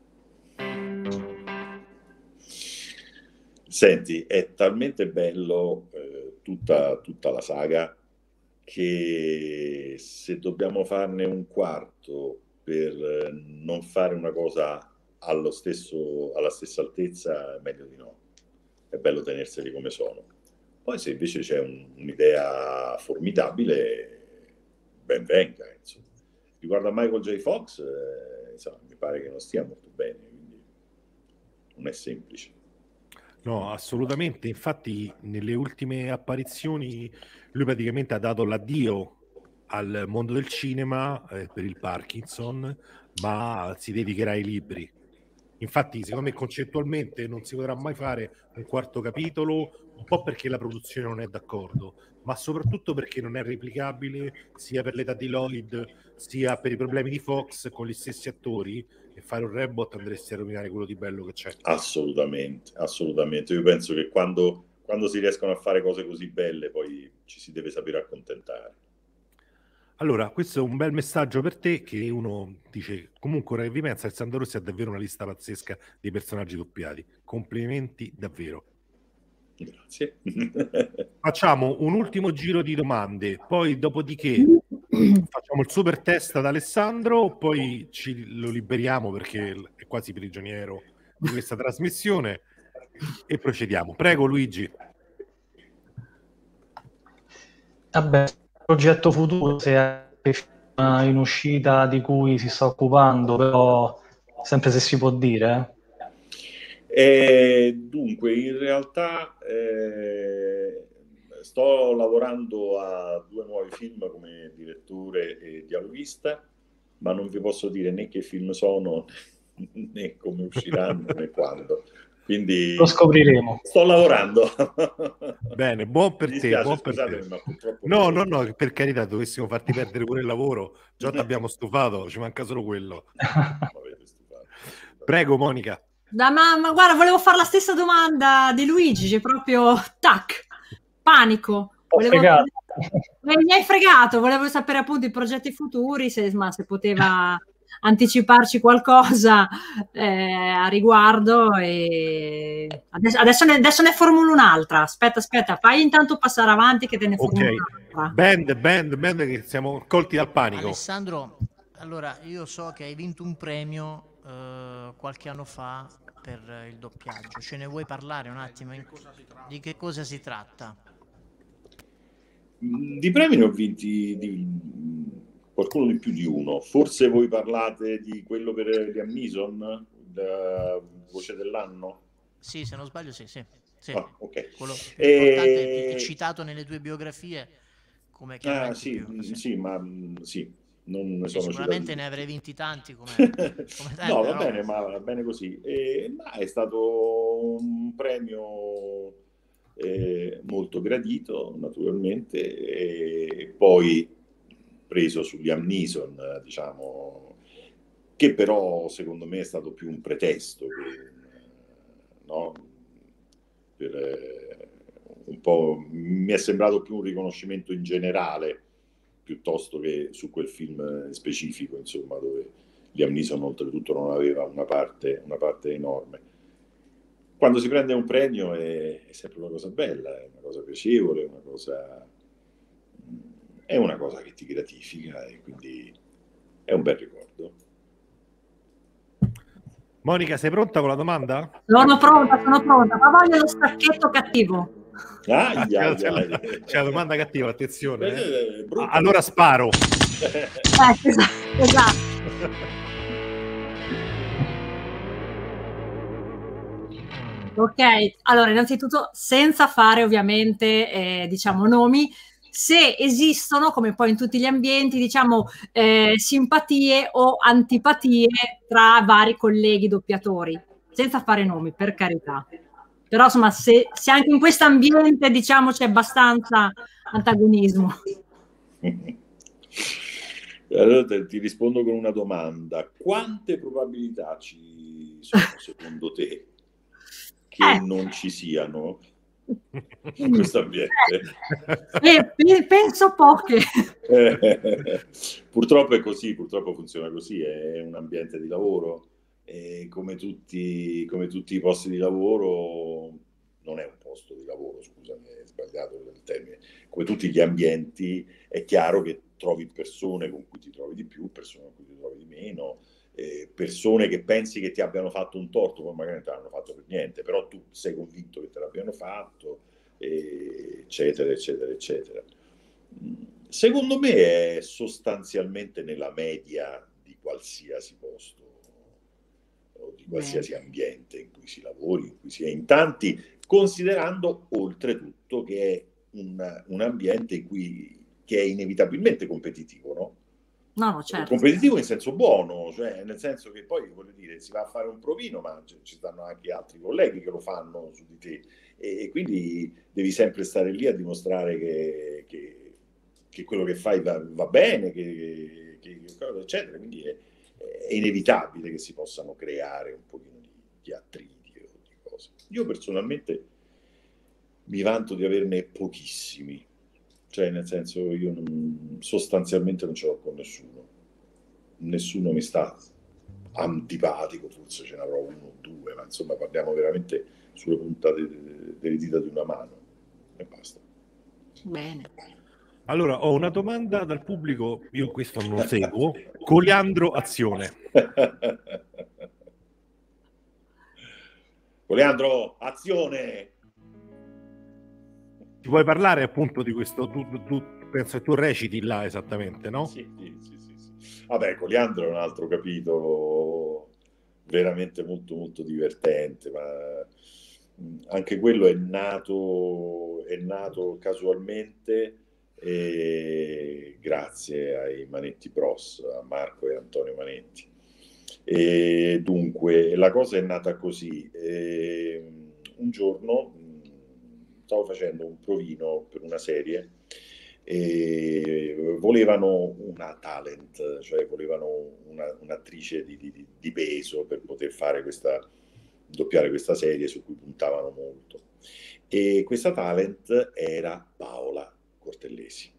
Senti, è talmente bello eh, tutta, tutta la saga che se dobbiamo farne un quarto per non fare una cosa allo stesso, alla stessa altezza, è meglio di no. È bello tenerseli come sono. Poi se invece c'è un, un'idea formidabile, ben venga. Insomma. Riguardo a Michael J. Fox, eh, insomma, mi pare che non stia molto bene, quindi non è semplice. No, assolutamente. Infatti, nelle ultime apparizioni, lui praticamente ha dato l'addio al mondo del cinema eh, per il Parkinson, ma si dedicherà ai libri. Infatti, secondo me, concettualmente non si potrà mai fare un quarto capitolo, un po' perché la produzione non è d'accordo, ma soprattutto perché non è replicabile sia per l'età di Lloyd, sia per i problemi di Fox con gli stessi attori. E fare un reboot andresti a rovinare quello di bello che c'è. Assolutamente, assolutamente. Io penso che quando, quando si riescono a fare cose così belle, poi ci si deve sapere accontentare. Allora, questo è un bel messaggio per te, che uno dice, comunque ora che vi pensa, Alessandro Rossi ha davvero una lista pazzesca di personaggi doppiati. Complimenti davvero. Grazie. Facciamo un ultimo giro di domande, poi dopodiché facciamo il super test ad Alessandro, poi ci lo liberiamo perché è quasi prigioniero di questa trasmissione e procediamo. Prego Luigi. Vabbè, progetto futuro, se è in uscita di cui si sta occupando, però sempre se si può dire. Eh, dunque, in realtà eh, sto lavorando a due nuovi film come direttore e dialogista, ma non vi posso dire né che film sono, né come usciranno, né quando. Quindi lo scopriremo. Sto lavorando. Bene, buon per Mi te, dispiace, buon per te. scusatemi, ma purtroppo No, non- no, no, per carità, dovessimo farti perdere pure il lavoro. Già ti abbiamo stufato, ci manca solo quello. m'avete stufato. Prego, Monica. Da mamma, guarda, volevo fare la stessa domanda di Luigi, c'è proprio tac, panico. Ho Volevo... fregato. Mi hai fregato, volevo sapere appunto i progetti futuri, se, ma se poteva anticiparci qualcosa eh, a riguardo. E adesso, adesso, ne, adesso ne formulo un'altra. Aspetta, aspetta, fai intanto passare avanti che te ne formulo Ok, un'altra. band, band, band che siamo colti dal panico. Alessandro, allora io so che hai vinto un premio eh, qualche anno fa per il doppiaggio. Ce ne vuoi parlare un attimo? In... Di che cosa si tratta? Di premi ne ho vinti di, qualcuno di più di uno. Forse voi parlate di quello per Liam Neeson, da Voce dell'anno? Sì, se non sbaglio, sì, sì. sì. Ah, ok. Quello più importante E... è citato nelle tue biografie come che Ah, sì, più, sì. sì, ma sì, non ne sì, sono sicuramente citati. Ne avrei vinti tanti come, come te, no, però... va bene, ma va bene così. E, ma è stato un premio eh, molto gradito, naturalmente, e poi preso su Liam Neeson, diciamo, che però secondo me è stato più un pretesto che, no? Per, eh, un po' mi è sembrato più un riconoscimento in generale piuttosto che su quel film specifico, insomma, dove Liam Neeson oltretutto non aveva una parte, una parte enorme. Quando si prende un premio è, è sempre una cosa bella, è una cosa piacevole, una cosa, è una cosa che ti gratifica e quindi è un bel ricordo. Monica, sei pronta con la domanda? Sono pronta, sono pronta, ma voglio lo stacchetto cattivo. Ah, c'è, c'è, la, c'è la domanda cattiva, attenzione. Eh. Brutto. Allora sparo. Eh, esatto, esatto. Ok, allora innanzitutto senza fare ovviamente eh, diciamo nomi, se esistono come poi in tutti gli ambienti diciamo eh, simpatie o antipatie tra vari colleghi doppiatori, senza fare nomi per carità, però insomma se, se anche in questo ambiente diciamo c'è abbastanza antagonismo. Allora ti rispondo con una domanda: quante probabilità ci sono secondo te che eh. non ci siano in questo ambiente? Eh, penso poche. Eh, purtroppo è così, purtroppo funziona così, è un ambiente di lavoro e come tutti, come tutti i posti di lavoro, non è un posto di lavoro, scusami, è sbagliato il termine, come tutti gli ambienti è chiaro che trovi persone con cui ti trovi di più, persone con cui ti trovi di meno, eh, persone che pensi che ti abbiano fatto un torto, poi magari non te l'hanno fatto per niente, però tu sei convinto che te l'abbiano fatto, eh, eccetera, eccetera, eccetera. Secondo me è sostanzialmente nella media di qualsiasi posto o di qualsiasi Beh. ambiente in cui si lavori, in cui si è in tanti, considerando oltretutto che è un, un ambiente in cui che è inevitabilmente competitivo, no? No, no, certo. Competitivo in senso buono, cioè nel senso che poi, voglio dire, si va a fare un provino, ma ci stanno anche altri colleghi che lo fanno su di te e, e quindi devi sempre stare lì a dimostrare che, che, che quello che fai va, va bene, che, che, che, eccetera. Quindi è, è inevitabile che si possano creare un pochino di, di attriti o di cose. Io personalmente mi vanto di averne pochissimi. Cioè, nel senso, io non, sostanzialmente non ce l'ho con nessuno. Nessuno mi sta antipatico, forse ce ne avrò uno o due, ma insomma parliamo veramente sulle puntate delle dita di una mano e basta. Bene. Allora, ho una domanda dal pubblico, io questo non lo seguo. Coliandro Azione. Coliandro Azione! Ti vuoi parlare appunto di questo? Tu, tu, penso che tu reciti là esattamente, no? Sì, sì, sì, sì, sì. Vabbè, Coliandro è un altro capitolo veramente molto molto divertente, ma anche quello è nato, è nato casualmente e grazie ai Manetti Bros, a Marco e Antonio Manetti. E dunque la cosa è nata così. E un giorno stavo facendo un provino per una serie e volevano una talent, cioè volevano una, un'attrice di, di, di peso per poter fare questa, doppiare questa serie su cui puntavano molto. E questa talent era Paola Cortellesi.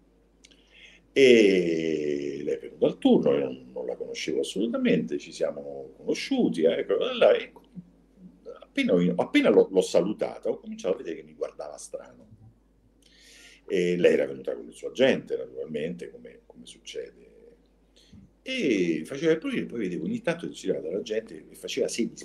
E lei è venuta al turno, io non, non la conoscevo assolutamente, ci siamo conosciuti, eh, là, e appena, appena l'ho, l'ho salutata ho cominciato a vedere che mi guardava strano, e lei era venuta con il suo agente naturalmente, come, come succede, e faceva il provino, poi vedevo ogni tanto che girava dalla gente e faceva segni,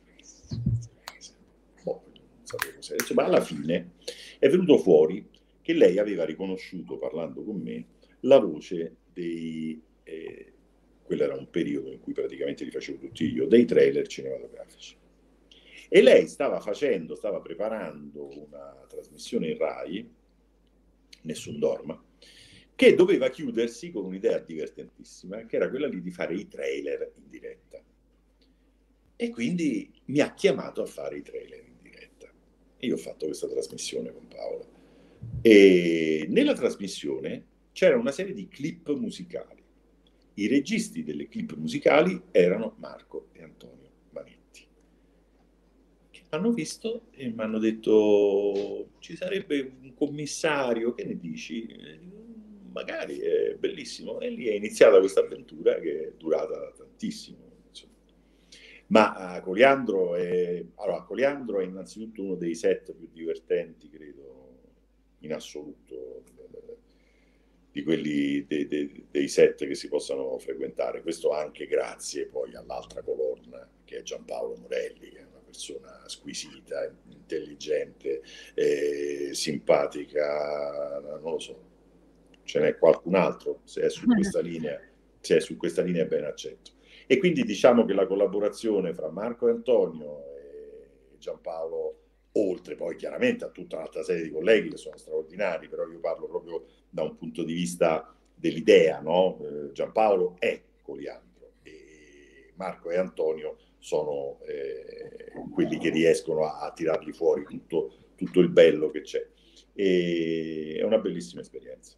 boh, non sapevo cos'era. Insomma, alla fine è venuto fuori che lei aveva riconosciuto, parlando con me, la voce dei, eh, quello era un periodo in cui praticamente li facevo tutti io, dei trailer cinematografici. E lei stava facendo, stava preparando una trasmissione in Rai, Nessun Dorma, che doveva chiudersi con un'idea divertentissima, che era quella lì di fare i trailer in diretta. E quindi mi ha chiamato a fare i trailer in diretta. E io ho fatto questa trasmissione con Paola. E nella trasmissione c'era una serie di clip musicali. I registi delle clip musicali erano Marco e Antonio Vanetti, che hanno visto e mi hanno detto: ci sarebbe un commissario, che ne dici? Magari, è bellissimo. E lì è iniziata questa avventura che è durata tantissimo, insomma. Ma uh, Coliandro è, allora, Coliandro è innanzitutto uno dei set più divertenti, credo, in assoluto, di quelli de, de, dei set che si possano frequentare. Questo anche grazie poi all'altra colonna, che è Giampaolo Morelli, che è una persona squisita, intelligente, eh, simpatica, non lo so, ce n'è qualcun altro, se è su questa linea, se è su questa linea ben accetto. E quindi diciamo che la collaborazione fra Marco e Antonio e Giampaolo, oltre poi chiaramente a tutta un'altra serie di colleghi che sono straordinari, però io parlo proprio da un punto di vista dell'idea, no? Eh, Giampaolo è Coliandro e Marco e Antonio sono eh, quelli che riescono a, a tirargli fuori tutto, tutto il bello che c'è. E è una bellissima esperienza.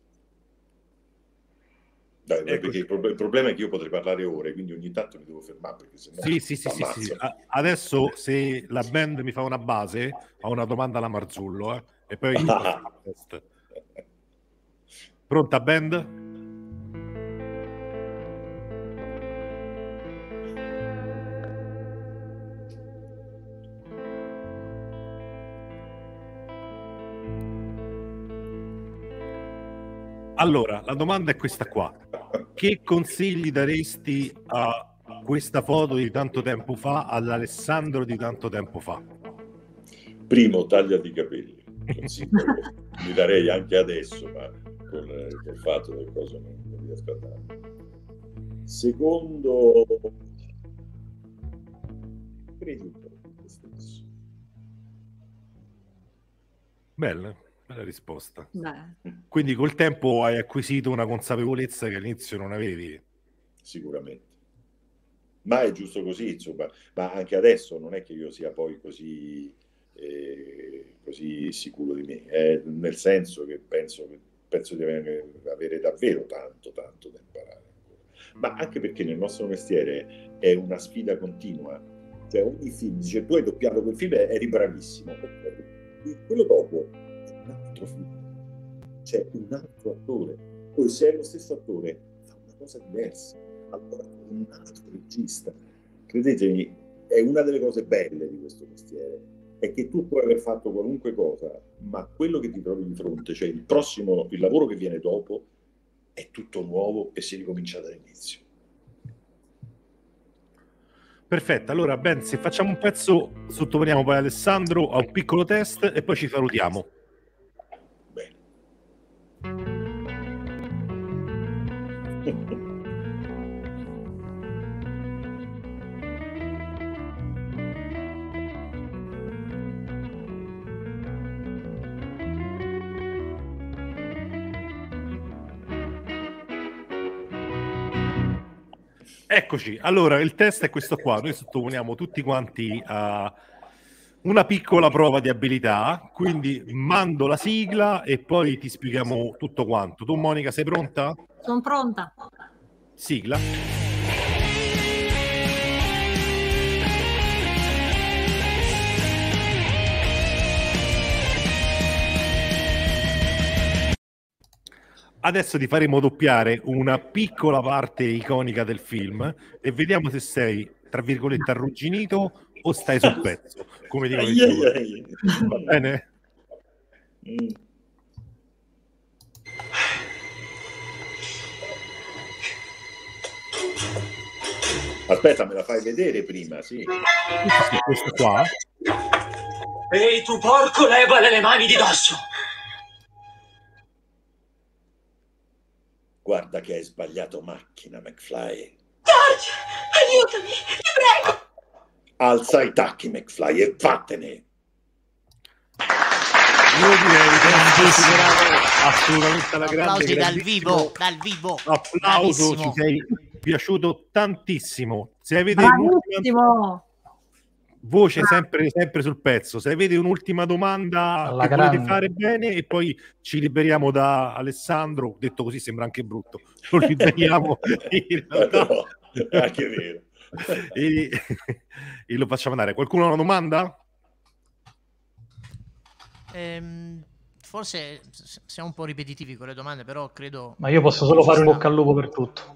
Dai, perché il, pro- il problema è che io potrei parlare ore, quindi ogni tanto mi devo fermare, perché sennò sì, sì, sì, sì, sì. Adesso se la band mi fa una base, ho una domanda alla Marzullo, eh, e poi ah. Pronta band? Allora, la domanda è questa qua. Che consigli daresti a questa foto di tanto tempo fa, all'Alessandro di tanto tempo fa? Primo, tagliati i capelli. Consiglio che mi darei anche adesso, ma con, con il fatto che cosa non, non riesco a dare. Secondo, credi un po' in te stesso. Bella. La risposta. Beh. Quindi col tempo hai acquisito una consapevolezza che all'inizio non avevi. Sicuramente, ma è giusto così, insomma. Ma anche adesso non è che io sia poi così eh, così sicuro di me, eh, nel senso che penso, penso di avere, avere davvero tanto tanto da imparare ancora. Ma anche perché nel nostro mestiere è una sfida continua, cioè ogni film dice: tu hai doppiato quel film, eri bravissimo, quello dopo un altro film, c'è un altro attore, poi se è lo stesso attore fa una cosa diversa, allora un altro regista. Credetemi, è una delle cose belle di questo mestiere, è che tu puoi aver fatto qualunque cosa, ma quello che ti trovi di fronte, cioè il prossimo, il lavoro che viene dopo, è tutto nuovo e si ricomincia dall'inizio. Perfetto, allora Ben, se facciamo un pezzo, sottopondiamo poi Alessandro a un piccolo test e poi ci salutiamo. Eccoci, allora il test è questo qua, noi sottoponiamo tutti quanti a una piccola prova di abilità, quindi mando la sigla e poi ti spieghiamo tutto quanto. Tu Monica sei pronta? Sono pronta. Sigla. adesso ti faremo doppiare una piccola parte iconica del film e vediamo se sei, tra virgolette, arrugginito o stai sul pezzo, come dicono i giovani. Va bene? Mm. Aspetta, me la fai vedere prima, sì. Sì, questo qua. Ehi, tu porco, levale le mani di dosso! Guarda che hai sbagliato macchina, McFly. George, aiutami, ti prego! Alza i tacchi, McFly, e vattene! Io direi che hai superato assolutamente alla grande. Applausi dal vivo, dal vivo. Applauso, Bravissimo. ci sei piaciuto tantissimo. Se avete un'ultima Bravissimo! voce sempre, sempre sul pezzo, se avete un'ultima domanda Alla che grande. volete fare bene e poi ci liberiamo da Alessandro, detto così sembra anche brutto, lo liberiamo in realtà. No, è anche vero. e, e lo facciamo andare. Qualcuno ha una domanda? Ehm, forse s- siamo un po' ripetitivi con le domande, però credo... Ma io posso solo fare un bocca al lupo per tutto.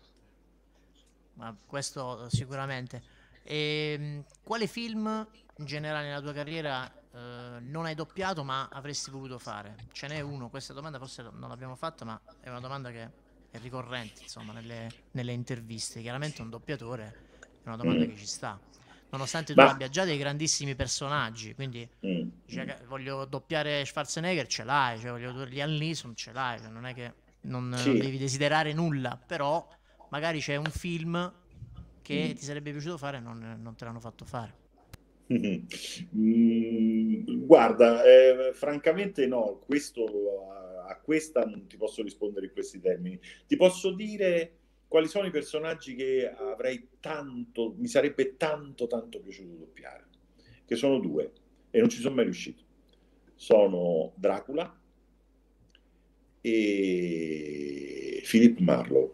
Ma questo sicuramente. Ehm, quale film in generale nella tua carriera eh, non hai doppiato ma avresti voluto fare? Ce n'è uno? Questa domanda forse non l'abbiamo fatta, ma è una domanda che è ricorrente, insomma, nelle, nelle interviste. Chiaramente un doppiatore è una domanda Mm. che ci sta. Nonostante tu Ma- abbia già dei grandissimi personaggi, quindi Mm. dice che voglio doppiare Schwarzenegger, ce l'hai, cioè voglio Liam Neeson, ce l'hai, cioè non è che non, Sì. non devi desiderare nulla, però magari c'è un film che Mm. ti sarebbe piaciuto fare e non, non te l'hanno fatto fare. Mm, guarda, eh, francamente no, questo, a, a questa non ti posso rispondere in questi termini. Ti posso dire quali sono i personaggi che avrei tanto, mi sarebbe tanto tanto piaciuto doppiare, che sono due e non ci sono mai riuscito. Sono Dracula e Philip Marlowe.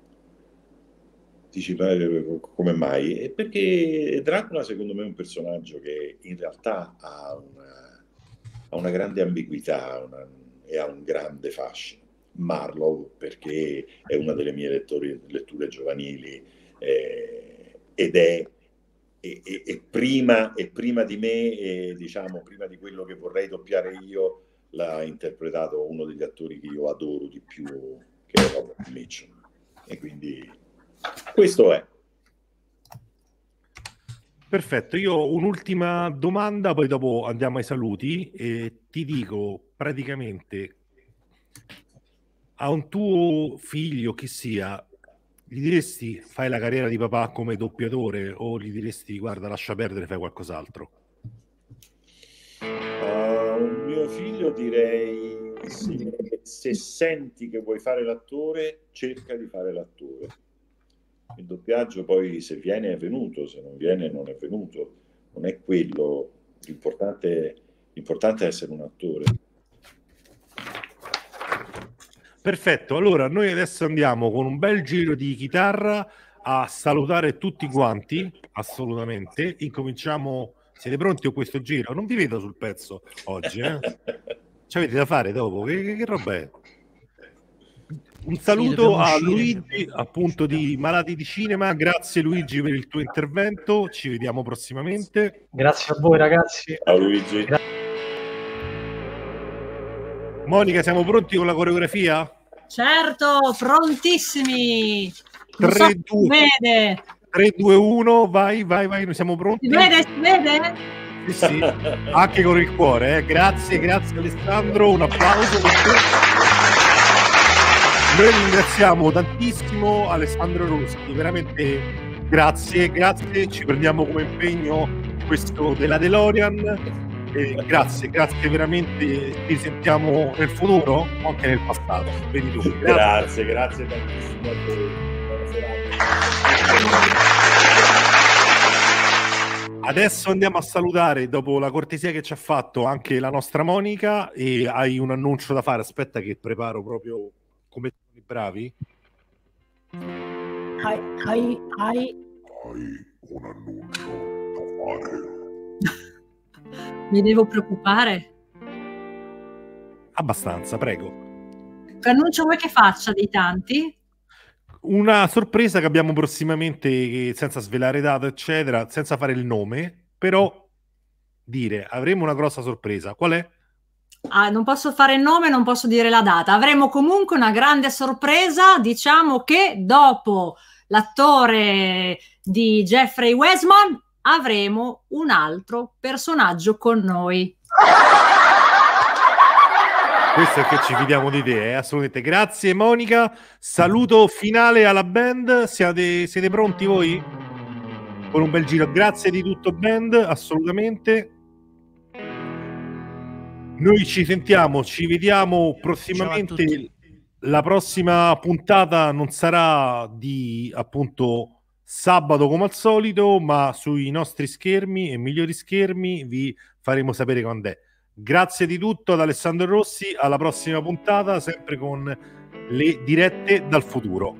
Dici, ma, eh, come mai? È perché Dracula secondo me è un personaggio che in realtà ha una, ha una grande ambiguità una- e ha un grande fascino. Marlowe perché è una delle mie lettori- letture giovanili eh, ed è e, e- e prima, e prima di me, e, diciamo prima di quello che vorrei doppiare io, l'ha interpretato uno degli attori che io adoro di più, che è Robert Mitchum. E quindi questo è. Perfetto, io ho un'ultima domanda, poi dopo andiamo ai saluti e ti dico praticamente a un tuo figlio, chi sia, gli diresti fai la carriera di papà come doppiatore o gli diresti guarda lascia perdere, fai qualcos'altro? A un mio figlio direi se, se senti che vuoi fare l'attore, cerca di fare l'attore. Il doppiaggio poi se viene è venuto, se non viene non è venuto. Non è quello. L'importante, l'importante è essere un attore. Perfetto, allora noi adesso andiamo con un bel giro di chitarra a salutare tutti quanti, assolutamente. Incominciamo, siete pronti con questo giro? Non vi vedo sul pezzo oggi, eh? Ci avete da fare dopo? Che, che, che roba è? Un saluto dobbiamo a uscire. Luigi, appunto di Malati di Cinema. Grazie Luigi per il tuo intervento. Ci vediamo prossimamente. Grazie a voi ragazzi. Ciao Luigi. Monica, siamo pronti con la coreografia? Certo, prontissimi. Non so tre, se si vede. tre, due, uno, vai, vai, vai, noi siamo pronti. Si vede, si vede? Sì, sì, anche con il cuore. Eh. Grazie, grazie Alessandro, un applauso per te. Noi ringraziamo tantissimo Alessandro Ruschi, veramente grazie, grazie, ci prendiamo come impegno questo della DeLorean e grazie, grazie veramente, ci sentiamo nel futuro o anche nel passato. Vedi tu. Grazie, grazie tantissimo a voi. Buona serata. Adesso andiamo a salutare, dopo la cortesia che ci ha fatto, anche la nostra Monica e hai un annuncio da fare, aspetta che preparo proprio come i bravi. Hai, hai, hai. Hai un annuncio da fare. Mi devo preoccupare? Abbastanza, prego. Che annuncio vuoi che faccia dei tanti? Una sorpresa che abbiamo prossimamente, senza svelare data, eccetera, senza fare il nome, però dire, avremo una grossa sorpresa. Qual è? Ah, non posso fare il nome, non posso dire la data. Avremo comunque una grande sorpresa. Diciamo che dopo l'attore di Jeffrey Westman avremo un altro personaggio con noi. Questo è che ci fidiamo di te, eh? Assolutamente. Grazie Monica, saluto finale alla band. Siete, siete pronti voi? Con un bel giro. Grazie di tutto band, assolutamente. Noi ci sentiamo, ci vediamo prossimamente. La prossima puntata non sarà di appunto sabato come al solito, ma sui nostri schermi e migliori schermi vi faremo sapere quando è. Grazie di tutto ad Alessandro Rossi, alla prossima puntata, sempre con le dirette dal futuro.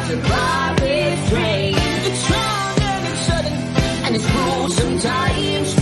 Sometimes